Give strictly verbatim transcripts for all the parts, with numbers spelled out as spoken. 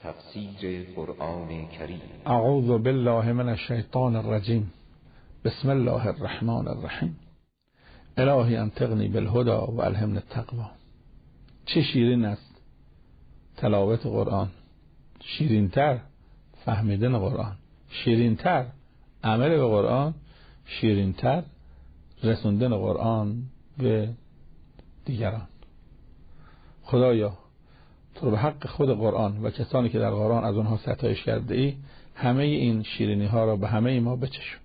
تفسیر قرآن کریم. اعوذ بالله من الشیطان الرجیم. بسم الله الرحمن الرحیم. الهی انطقنی بالهدی و الهمنی التقوی. چه شیرین است تلاوت قرآن، شیرین‌تر فهمیدن قرآن، شیرین‌تر عمل به قرآن، شیرین‌تر رسوندن قرآن به دیگران. خدایا تو به حق خود قرآن و کسانی که در قرآن از اونها ستایش کرده ای همه این شیرینی ها را به همه ما بچشون.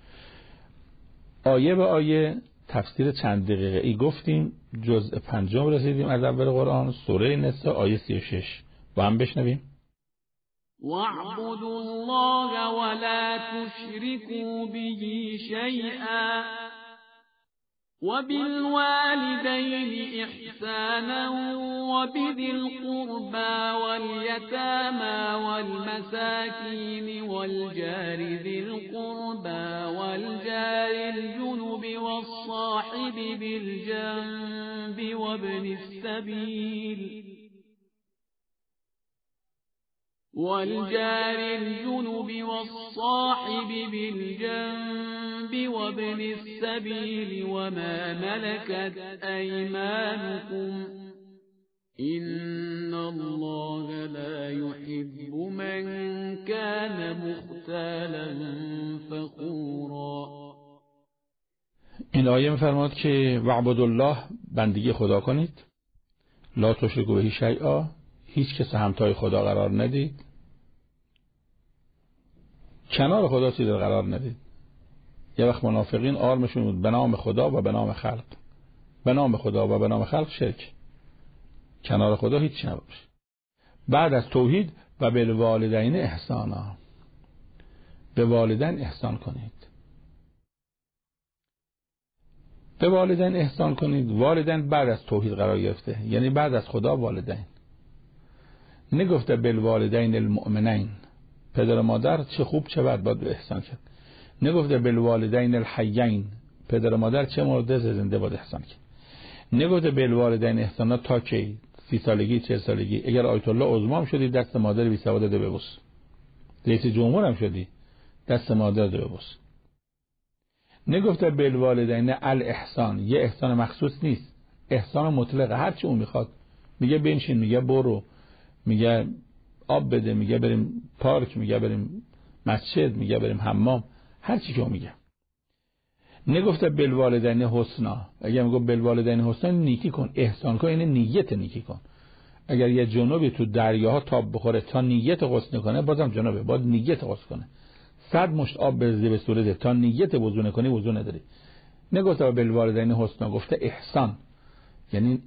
آیه به آیه تفسیر چند دقیقه ای گفتیم. جزء پنجم رسیدیم از اول قرآن، سوره نساء، آیه سی و شش. با هم بشنویم. وَاعْبُدُوا اللَّهَ وَلَا تُشْرِكُوا بِهِ شَيْئًا وَبِالْوَالِدَيْنِ إِحْسَانًا وَبِذِي الْقُرْبَى وَالْيَتَامَى وَالْمَسَاكِينِ وَالْجَارِ ذِي الْقُرْبَى وَالْجَارِ الْجُنُبِ وَالصَّاحِبِ بِالْجَنبِ وَابْنِ السَّبِيلِ والجار الجنب والصاحب بالجنب وابن السبيل وما ملكت أيمانكم إن الله لا يحب من كان مختالا فخورا. این آیه می‌فرماید که وعبدوا الله، بندگی خدا کنید، لا تشرکوا به شیئا، هیچ کس همتای خدا قرار ندید، کنار خدا چیزی قرار ندید. یه وقت منافقین آرمشون بود به نام خدا و به نام خلق، به نام خدا و به نام خلق شرک، کنار خدا هیچ نباشه. بعد از توحید و بالوالدین احسانا، به والدین احسان کنید، به والدین احسان کنید. والدین بعد از توحید قرار گرفته، یعنی بعد از خدا والدین. نگفته بالوالدین المؤمنین، پدر و مادر چه خوب چه بد باید احسان کرد. نگفته بالوالدین الحیین، پدر و مادر چه مرده زنده باید احسان کرد. نگفته بالوالدین احسانا تا کی؟ سی سالگی، چهل سالگی. اگر آیت الله عظما هم شدی دست مادر بی سواد ده ببوس، رئیس جمهور هم شدی دست مادر ده ببوس. نگفته بالوالدین الاحسان، یه احسان مخصوص نیست، احسان مطلقه، هر چی اون میخواد. میگه بنشین، میگه برو، میگه آب بده، میگه بریم پارک، میگه بریم مسجد، میگه بریم حمام، هر چی که اون میگه. نگفته بالوالدین حسنا، اگه میگه بالوالدین حسنا نیکی کن، احسان کن، یعنی نیت نیکی کن. اگر یه جنوبی تو دریاها تاب بخوره تا نیت غسل کنه بازم جنوبه، باید نیت غسل کنه. صد مشت آب بریزی به صورتت تا نیت وضو نکنی وضو نداری. نگفته بالوالدین حسنا، گفته احسان، یعنی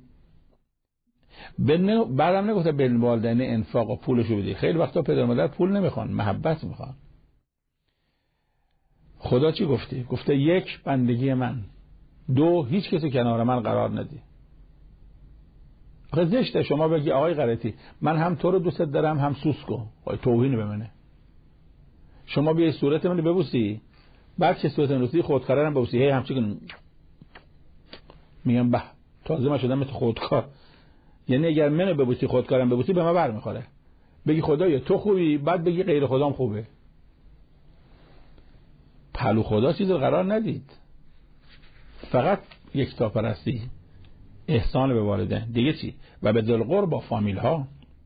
بعدم نگفته بالوالدین انفاق و پولشو بدی. خیلی وقتا پدر مادر پول نمیخوان، محبت میخوان. خدا چی گفته؟ گفته یک، بندگی من، دو، هیچ کسی کنار من قرار ندی. آخه زشته شما بگی آقای غلطی من هم تو رو دوست دارم هم سوسکو، آقای توهین به منه. شما بیای صورت منو ببوسی، بعد که صورت منو ببوسی خودکارم ببوسی، هی همچین میگم به تازه من شدم مثل خودکار. یعنی اگر منو ببوسی خودکارم ببوسی به من برمیخوره. بگی خدایا تو خوبی، بعد بگی غیر خدام خوبه. پهلو خدا چیزی قرار ندید، فقط یکتا پرستی، احسان به والدین. دیگه چی؟ و به ذل قربا، فامیل ها.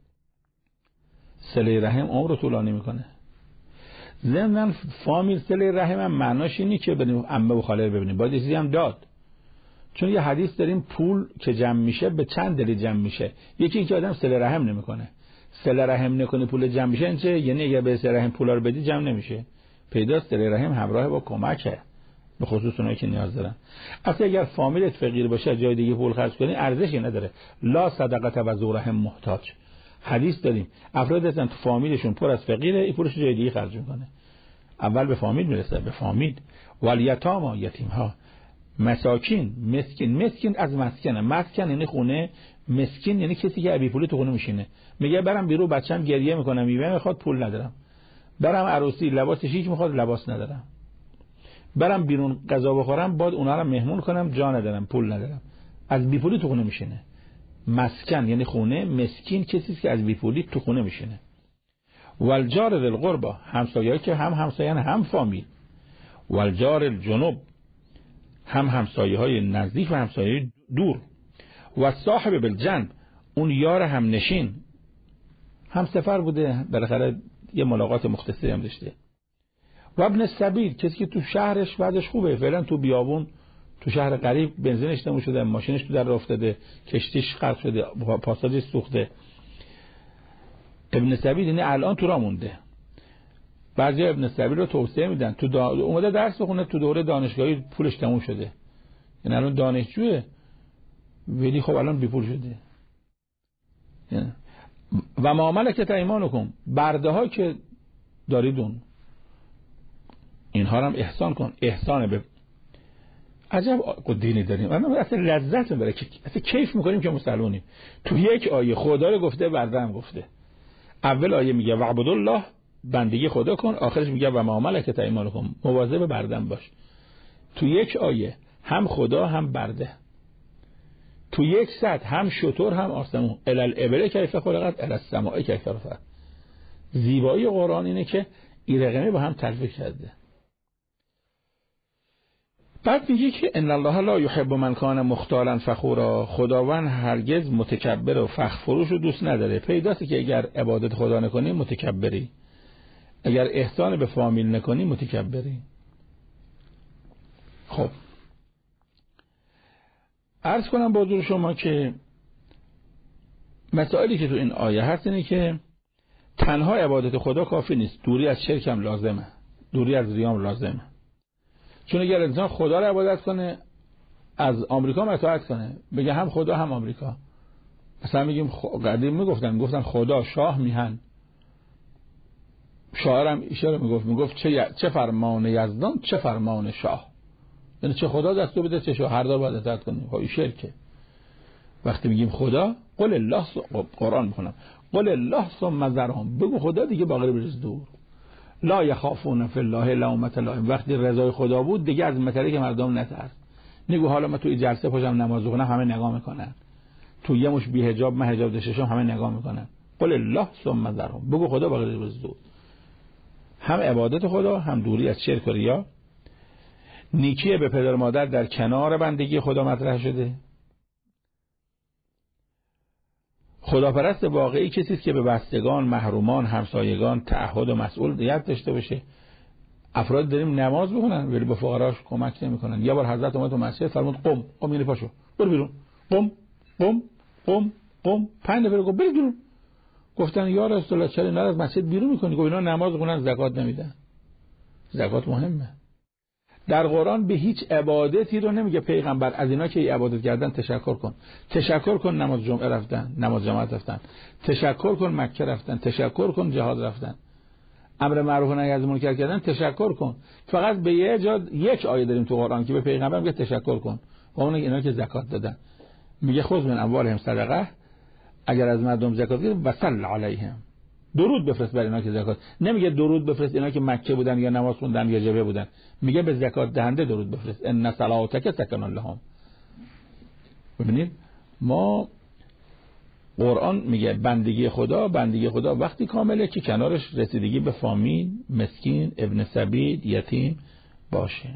صله رحم عمر رو طولانی میکنه. ضمن فامیل صله رحم هم معناش اینی که بریم عمه و خاله ببینیم، باید چیزی هم داد. چون یه حدیث داریم پول که جمع میشه به چند دلیل جمع میشه. یکی این که آدم صله رحم نمیکنه. صله رحم نکنه پول جمع میشه، این چه؟ یعنی اگه به صله رحم پولا رو بدی جمع نمیشه. پیداست صله رحم همراه با کمکه، به خصوص اونایی که نیاز دارن. اصلا اگر فامیلت فقیر باشه جای دیگه پول خرج کنی ارزشی نداره. لا صدقه و ذو رحم محتاج. حدیث داریم افراد هستن تو فامیلشون پر از فقیره، این پولش جای دیگه خرج میکنه. اول به فامیل میرسه، به فامیل. والیتاما، یتیم ها. مساکین، مسکین، مسکین از مسکنه، مسکن یعنی خونه، مسکین یعنی کسی که بی پولی تو خونه میشینه. میگه برم بیرون بچه‌م گریه میکنه میوه میخواد پول ندارم، برم عروسی لباس شیک میخواد لباس ندارم، برم بیرون غذا بخورم بعد اونها رو مهمون کنم جا ندارم پول ندارم، از بی پولی تو خونه میشینه. مسکن یعنی خونه، مسکین کسی که از بی پولی تو خونه میشینه. والجار ذی القربى، همسایه‌ای که هم همسایه‌ان هم فامیل. والجار الجنوب، هم همسایه‌های نزدیک و همسایه دور. و صاحب بالجنب، اون یار هم نشین، هم سفر بوده، بالاخره یه ملاقات مختصری هم داشته. و ابن السبیل، کسی که تو شهرش بعدش خوبه، فعلا تو بیابون تو شهر غریب بنزینش تموم شده، ماشینش تو در افتاده، کشتیش غرق شده، پاساژش سوخته. ابن السبیل یعنی الان تو راه مونده. بعضی ابن السبیل رو توصیه میدن، تو دا... اومده درس بخونه، تو دوره دانشگاهی پولش تموم شده، یعنی الان دانشجوه ولی خب الان بی پول شده. یعنی و ما ملکت ایمانکم، برده ها که داریدون اینها هم احسان کن. احسان به عجب دینی داریم، اما اصلا لذت میبره، اصلا کیف میکنیم که مسلمونیم. تو یک آیه خدا رو گفته، برده هم گفته. اول آیه میگه وعبد الله، بندگی خدا کن، آخرش میگه و ما ملکت ایمانکم، مواظب بردم باش. تو یک آیه هم خدا هم برده، تو یک سطح هم شتر هم آسمون. الالابل کیف خلقت الی السماء کیف رفعت. زیبایی قرآن اینه که این رقمی با هم تلفیق کرده. بعد میگه که ان الله لا یحب من کان مختالا فخورا، خداوند هرگز متکبر و فخر فروش رو دوست نداره. پیداست که اگر عبادت خدا نکنی متکبری، اگر احسان به فامیل نکنی متکبری. خب عرض کنم با حضور شما که مسائلی که تو این آیه هست اینه که تنها عبادت خدا کافی نیست، دوری از شرک هم لازمه، دوری از ریا هم لازمه. چون اگر انسان خدا رو عبادت کنه، از آمریکا اطاعت کنه، بگه هم خدا هم آمریکا. مثلا میگیم قدیم میگفتن میگفتن خدا شاه میهن، شاعرم اشاره میگفت میگفت چه چه فرمان یزدان چه فرمان شاه، یعنی چه خدا دستور بده چه شاه، هر دو باید اطاعت کنیم. خب این شرکه. وقتی میگیم خدا، قل الله، قرآن میخونم قل الله ثم ذرهم، بگو خدا دیگه باقی بریز دور. لا یخافون فی الله لومة لائم، وقتی رضای خدا بود دیگه از مطلعه که مردم نترس. نگو حالا من توی جلسه پاشم نماز بخونم همه نگاه میکنن، تو یه مش بی حجاب من حجاب داشتم همه نگاه میکنن. قل الله ثم ذرهم، بگو خدا باقی بریز دور. هم عبادت خدا، هم دوری از شرک و ریا. نیکی به پدر و مادر در کنار بندگی خدا مطرح شده. خداپرست واقعی کسی است که به بستگان، محرومان، همسایگان تعهد و مسئولیت داشته باشه. افراد داریم نماز بخونن ولی به فقراش کمک نمیکنن. یه بار حضرت اومد تو مسجد فرمود قم قم، یعنی پاشو برو بیرون، قم قم قم قم، پنج نفر گفت برو بیرون. گفتن یا رسول الله چرا اینا از مسجد بیرون میکنی؟ گفت اینا نماز بخونن زکات نمیدن. زکات مهمه. در قرآن به هیچ عبادتی رو نمیگه پیغمبر از اینا که عبادت کردن تشکر کن. تشکر کن نماز جمعه رفتن، نماز جماعت رفتن. تشکر کن مکه رفتن، تشکر کن جهاد رفتن. امر معروف و نهی از منکر کردن تشکر کن. فقط به یه جا یک آیه داریم تو قرآن که به پیغمبر میگه تشکر کن. و اون اینا که زکات دادن میگه خذ من اموالهم صدقه، اگر از مردم زکات گرفت و صل علیهم، درود بفرست بر اینا که زکات. نمیگه درود بفرست اینا که مکه بودن یا نماز خوندن یا جبهه بودن، میگه به زکات دهنده درود بفرست. ان صلاتک سکن لهم. ببینید ما قرآن میگه بندگی خدا، بندگی خدا وقتی کامله که کنارش رسیدگی به فامیل، مسکین، ابن سبیل، یتیم باشه.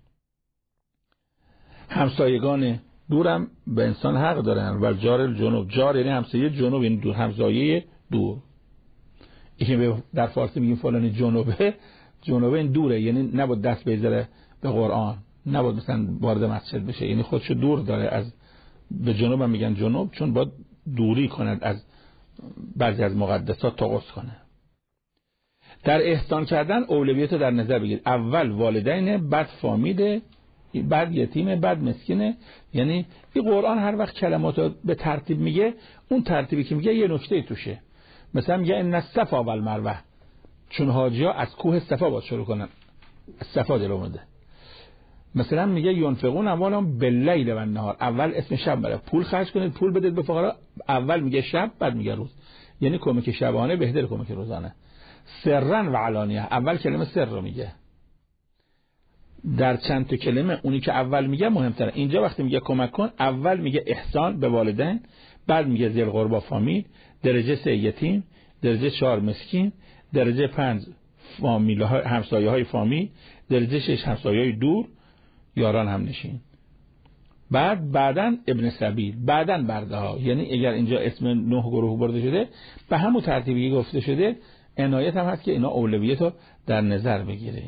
همسایگان دورم به انسان حق دارن. و جار الجنوب، جار یعنی همسایه، جنوب یعنی دور، همسایه دور. این در فارسی میگیم فلانی جنوبه، جنوبه این دوره، یعنی نباید دست بذاره به قرآن، نباید مثلا وارد مسجد بشه، یعنی خودشو دور داره از. به جنوب هم میگن جنوب چون باید دوری کند از بعضی از مقدسات، طقس کنه. در احسان کردن اولویت رو در نظر بگیرید. اول والدین، بعد فامیل، بعد یتیم، بعد مسکینه. یعنی این قرآن هر وقت کلمات رو به ترتیب میگه، اون ترتیبی که میگه یه نکته توشه. مثلا میگه ان الصفا و المروه، چون حاجی‌ها از کوه صفا باید شروع کنن، صفا دل اومده. مثلا میگه ينفقون اموالهم باللیل و النهار، اول اسم شب بره، پول خرج کنید، پول بدید به فقرا. اول میگه شب، بعد میگه روز، یعنی کمک شبانه بهتر کمک روزانه. سرا و علانیه، اول کلمه سر رو میگه. در چند تا کلمه اونی که اول میگه مهمتره. اینجا وقتی میگه کمک کن، اول میگه احسان به والدین، بعد میگه ذی القربی فامیل، درجه سه یتیم، درجه چهار مسکین، درجه پنج فامیل ها، همسایه های فامیل، درجه شش همسایه های دور، یاران هم نشین. بعد بعدن ابن سبیل، بعدن برده ها. یعنی اگر اینجا اسم نه گروه برده شده به همون ترتیبی گفته شده، عنایت هم هست که اینا اولویت رو در نظر بگیره.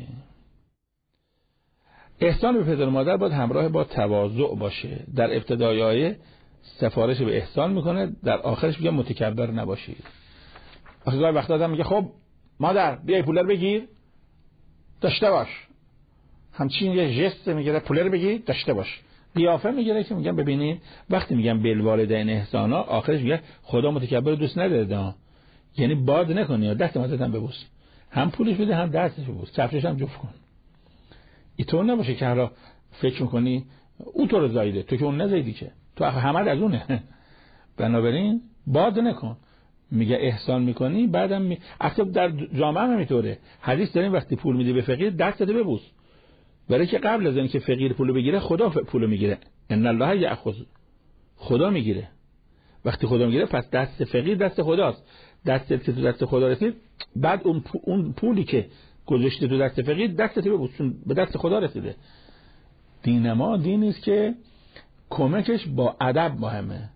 احسان به پدر و مادر باید همراه با تواضع باشه. در ابتدای آیه سفارش به احسان میکنه، در آخرش میگه متکبر نباشید. وقتی گاهی وقتا آدم میگه خب مادر بیای پولر بگیر، داشته باش. همچین یه ژست میگیره، پولر بگیر داشته باش. قیافه میگیره که میگن ببینید وقتی میگن بالوالدین احسانا، آخرش میگه خدا متکبر دوست نداره. یعنی باد نکنی، دست مادرتم ببوس، هم پولش بده هم دستش ببوس، کفشش هم جفت کن. اینطور نباشه که حالا فکر میکنی اون تو رو زایده، تو که اون نزایدی، که تو همه از اونه. بنابراین باد نکن. میگه احسان میکنی بعدم می... اصلا در جامعه هم میطوره. حدیث داریم وقتی پول میدی به فقیر دست بده ببوس، برای که قبل از اینکه فقیر پول بگیره خدا پول میگیره. ان الله یأخذ، خدا میگیره. وقتی خدا میگیره پس دست فقیر دست خداست. دستت که تو دست خدا رسید، بعد اون اون پولی که گذاشته تو دست فقیر دستت ببوس، چون به دست خدا رسیده. دین ما دینی است که کمکش با ادب مهمه.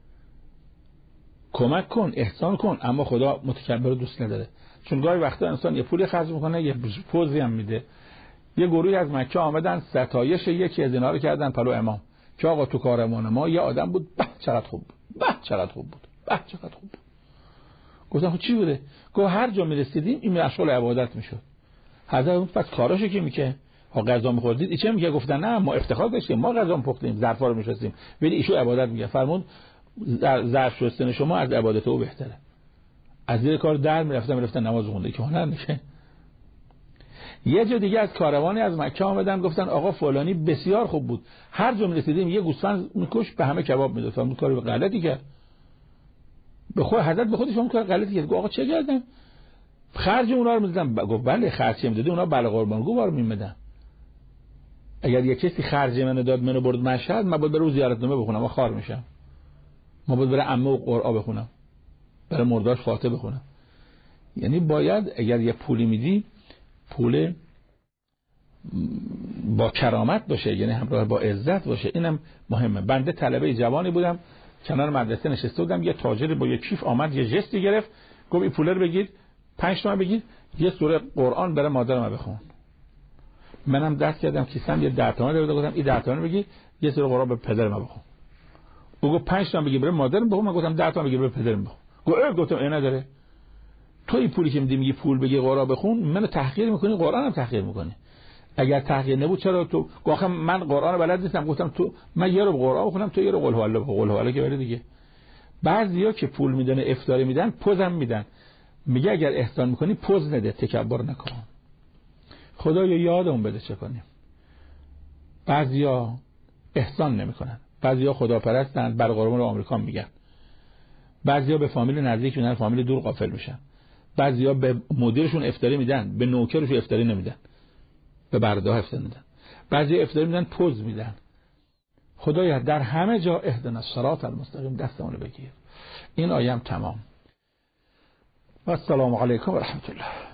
کمک کن، احسان کن، اما خدا متکبر رو دوست نداره. چون گاهی وقتا انسان یه پولی خرج میکنه یه پوزی هم میده. یه گروهی از مکه آمدن ستایش یکی از اینا رو کردن پلو امام که آقا تو کارمان ما یه آدم بود، به چقدر خوب بود، به چقدر خوب بود، به چقدر خوب بود. گفتم خب چی بوده؟ گفت هر جا میرسیدیم این مشغول عبادت میشد. حضرت پس کاراشو کی میگه؟ ها غذا میخوردید ایچه میگه؟ گفتن نه ما افتخار داشتیم، ما غذا میپختیم، ظرفا رو میشستیم، ولی ایشو عبادت میگه. فرمود ظرف شستن شما از عبادت او بهتره. از زیر کار در میرفتن میرفتن نماز خونده که هنر میشه. یه جا دیگه از کاروانی از مکه آمدن گفتن آقا فلانی بسیار خوب بود، هر جا میرسیدیم یه گوسفند میکش به همه کباب میداد. فرمود کاری غلطی کرد. به خود حضرت به خودش اون کار غلطی کرد. گفت آقا چه کردن؟ خرج اونا رو میدادن. گفت بله خرج میدادن، اونا بله قربانگو بار میمدن. اگر یک کسی خرج منو داد منو برد مشهد، من باید برم زیارتنامه بخونم، من خار میشم. من باید برم عمه و قرآن بخونم، برم مرداش فاتحه بخونم. یعنی باید اگر یه پولی میدی پول با کرامت باشه، یعنی همراه با عزت باشه. اینم مهمه. بنده طلبه جوانی بودم کنار مدرسه نشسته بودم، یه تاجر با یه کیف آمد یه جستی گرفت، گفت این پول رو بگید، پنج تومن بگید، یه سوره قرآن برای مادرم بخون. منم دست کردم کیسم یه ده تومن داد، گفتم این ده تومن بگید یه سوره قرآن به پدرم بخون. او گفت پنج تومن بگید برای مادرم بخون. من گفتم ده تومن بگید برای پدرم بخون. گفت اه گفتم این نداره. تو این پولی که میدی میگی پول بگی قرآن بخون، منو تحقیر میکنی، قرآن هم تحقیر میکنی. اگر تحقیر نبود چرا تو گفتم من قرآن بلد نیستم؟ گفتم تو من یه رو قرآن بخونم، تو یه رو قل هو الله قل هو الله که بره دیگه. بعضیا که پول میدن افطاری میدن پوزم میدن. میگه اگر احسان میکنی پوز نده، تکبر نکن. خدایا یادمون بده چه کنیم. بعضیا احسان نمیکنن، بعضیا خداپرستن، بر قرآن رو آمریکا میگن. بعضیا به فامیل نزدیک میدن، فامیل دور غافل میشن. بعضیا به مدیرشون افطاری میدن، به نوکرشون افطاری نمیدن، به برده افطاری میدن. بعضی افطاری میدن پوز میدن. خدایا در همه جا اهدنا الصراط المستقیم دستمون رو بگیر. این آیه هم تمام. و السلام علیکم و رحمت الله.